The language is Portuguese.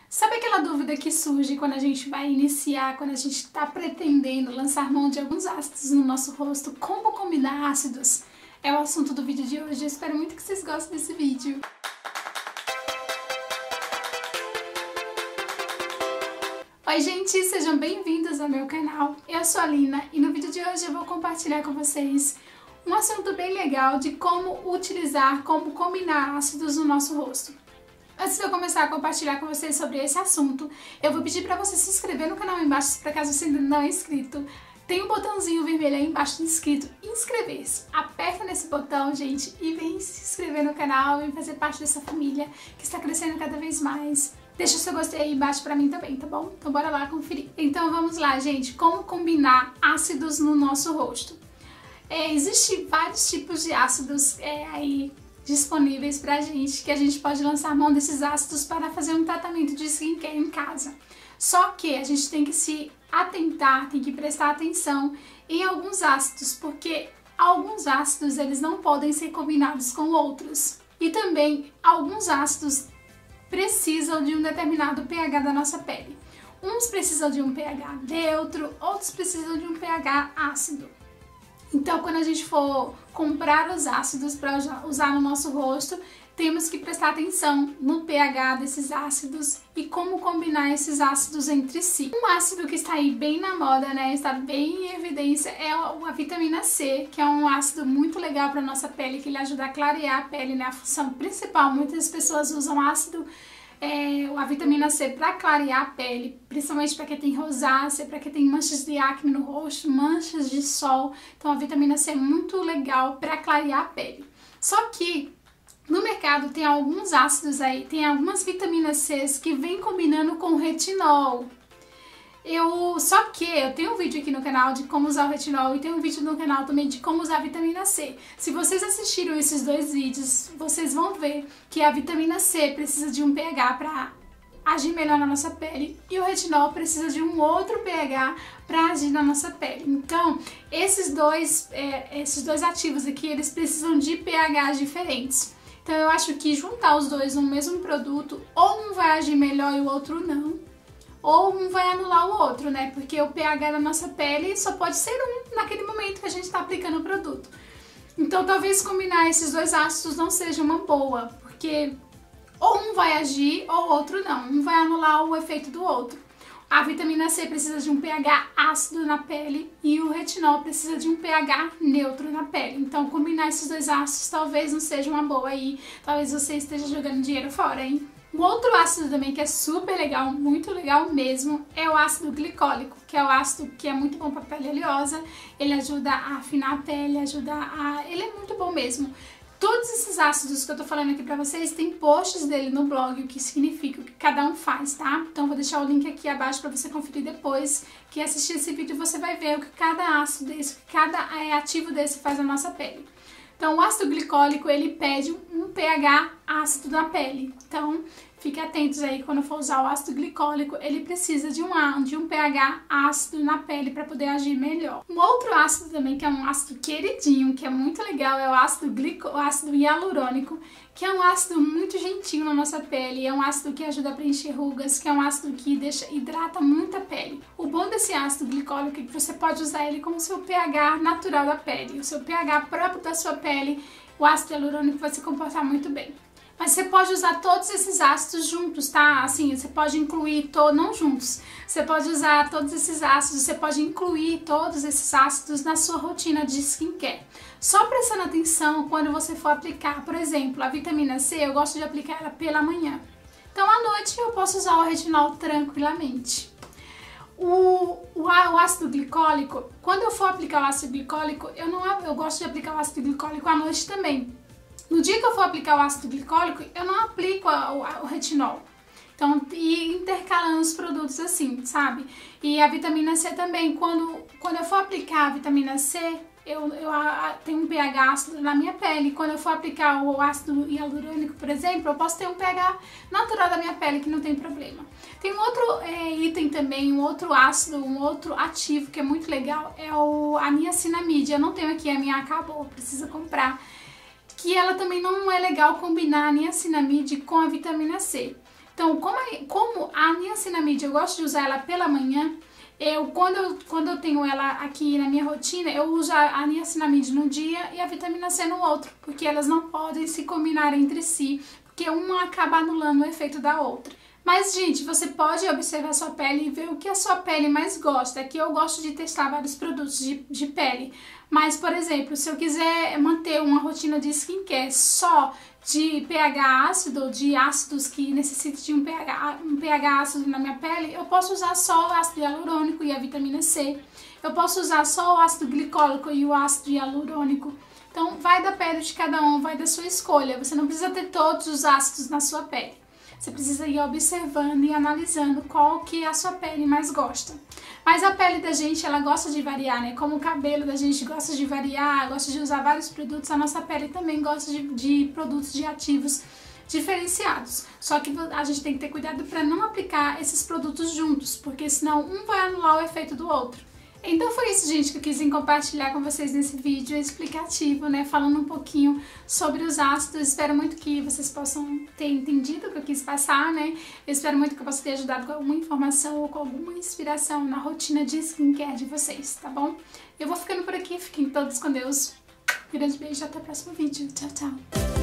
Sabe aquela dúvida que surge quando a gente vai iniciar, quando a gente está pretendendo lançar mão de alguns ácidos no nosso rosto? Como combinar ácidos? É o assunto do vídeo de hoje. Eu espero muito que vocês gostem desse vídeo. Oi gente, sejam bem-vindos ao meu canal. Eu sou a Lina e no vídeo de hoje eu vou compartilhar com vocês um assunto bem legal de como utilizar, como combinar ácidos no nosso rosto. Antes de eu começar a compartilhar com vocês sobre esse assunto, eu vou pedir para você se inscrever no canal aí embaixo, por caso você ainda não é inscrito. Tem um botãozinho vermelho aí embaixo de inscrito, inscrever-se. Aperta nesse botão, gente, e vem se inscrever no canal, vem fazer parte dessa família que está crescendo cada vez mais. Deixa o seu gostei aí embaixo pra mim também, tá bom? Então bora lá conferir. Então vamos lá, gente, como combinar ácidos no nosso rosto. Existem vários tipos de ácidos aí disponíveis pra gente, que a gente pode lançar mão desses ácidos para fazer um tratamento de skincare em casa. Só que a gente tem que se atentar, tem que prestar atenção em alguns ácidos, porque alguns ácidos eles não podem ser combinados com outros. E também alguns ácidos precisam de um determinado pH da nossa pele. Uns precisam de um pH neutro, outros precisam de um pH ácido. Então, quando a gente for comprar os ácidos para usar no nosso rosto, temos que prestar atenção no pH desses ácidos e como combinar esses ácidos entre si. Um ácido que está aí bem na moda, né, está bem em evidência, é a vitamina C, que é um ácido muito legal para nossa pele, que ele ajuda a clarear a pele, né, a função principal. Muitas pessoas usam ácido, a vitamina C para clarear a pele, principalmente para quem tem rosácea, para quem tem manchas de acne no rosto, manchas de sol. Então a vitamina C é muito legal para clarear a pele. Só que no mercado tem alguns ácidos aí, tem algumas vitaminas C que vêm combinando com retinol. Só que eu tenho um vídeo aqui no canal de como usar o retinol e tem um vídeo no canal também de como usar a vitamina C. Se vocês assistiram esses dois vídeos, vocês vão ver que a vitamina C precisa de um pH para agir melhor na nossa pele e o retinol precisa de um outro pH para agir na nossa pele. Então, esses dois ativos aqui, eles precisam de pHs diferentes. Então, eu acho que juntar os dois no mesmo produto, ou um vai agir melhor e o outro não, ou um vai anular o outro, né? Porque o pH da nossa pele só pode ser um naquele momento que a gente está aplicando o produto. Então, talvez combinar esses dois ácidos não seja uma boa, porque ou um vai agir ou o outro não. Um vai anular o efeito do outro. A vitamina C precisa de um pH ácido na pele e o retinol precisa de um pH neutro na pele. Então, combinar esses dois ácidos talvez não seja uma boa aí. Talvez você esteja jogando dinheiro fora, hein? Um outro ácido também que é super legal, muito legal mesmo, é o ácido glicólico, que é o ácido que é muito bom para a pele oleosa. Ele ajuda a afinar a pele, ele é muito bom mesmo. Todos esses ácidos que eu tô falando aqui pra vocês, tem posts dele no blog, o que significa, o que cada um faz, tá? Então vou deixar o link aqui abaixo pra você conferir depois que assistir esse vídeo, você vai ver o que cada ácido desse, o que cada ativo desse faz na nossa pele. Então o ácido glicólico, ele pede um pH ácido na pele. Então fiquem atentos aí, quando for usar o ácido glicólico, ele precisa de um pH ácido na pele para poder agir melhor. Um outro ácido também, que é um ácido queridinho, que é muito legal, é o ácido hialurônico, que é um ácido muito gentil na nossa pele, é um ácido que ajuda a preencher rugas, que é um ácido que hidrata muito a pele. O bom desse ácido glicólico é que você pode usar ele como seu pH natural da pele, o seu pH próprio da sua pele, o ácido hialurônico vai se comportar muito bem. Mas você pode usar todos esses ácidos juntos, tá? Assim, você pode incluir, não juntos, você pode usar todos esses ácidos, você pode incluir todos esses ácidos na sua rotina de skincare. Só prestando atenção quando você for aplicar, por exemplo, a vitamina C, eu gosto de aplicar ela pela manhã. Então, à noite eu posso usar o retinol tranquilamente. O ácido glicólico, quando eu for aplicar o ácido glicólico, eu gosto de aplicar o ácido glicólico à noite também. No dia que eu for aplicar o ácido glicólico, eu não aplico o retinol. Então, e intercalando os produtos assim, sabe? E a vitamina C também, quando eu for aplicar a vitamina C, eu tenho um pH ácido na minha pele. Quando eu for aplicar o ácido hialurônico, por exemplo, eu posso ter um pH natural da minha pele, que não tem problema. Tem um outro item também, um outro ácido, um outro ativo que é muito legal, é a niacinamide. Eu não tenho aqui, a minha acabou, preciso comprar. Que ela também não é legal combinar a niacinamide com a vitamina C. Então, como a niacinamide eu gosto de usar ela pela manhã, quando eu tenho ela aqui na minha rotina, eu uso a niacinamide no dia e a vitamina C no outro, porque elas não podem se combinar entre si, porque uma acaba anulando o efeito da outra. Mas, gente, você pode observar a sua pele e ver o que a sua pele mais gosta. Aqui eu gosto de testar vários produtos de pele. Mas, por exemplo, se eu quiser manter uma rotina de skincare só de pH ácido, de ácidos que necessitem de um pH ácido na minha pele, eu posso usar só o ácido hialurônico e a vitamina C. Eu posso usar só o ácido glicólico e o ácido hialurônico. Então, vai da pele de cada um, vai da sua escolha. Você não precisa ter todos os ácidos na sua pele. Você precisa ir observando e analisando qual que a sua pele mais gosta. Mas a pele da gente, ela gosta de variar, né? Como o cabelo da gente gosta de variar, gosta de usar vários produtos, a nossa pele também gosta de produtos de ativos diferenciados. Só que a gente tem que ter cuidado para não aplicar esses produtos juntos, porque senão um vai anular o efeito do outro. Então foi isso, gente, que eu quis compartilhar com vocês nesse vídeo explicativo, né, falando um pouquinho sobre os ácidos. Espero muito que vocês possam ter entendido o que eu quis passar, né. Eu espero muito que eu possa ter ajudado com alguma informação ou com alguma inspiração na rotina de skincare de vocês, tá bom? Eu vou ficando por aqui, fiquem todos com Deus. Grande beijo, até o próximo vídeo. Tchau, tchau.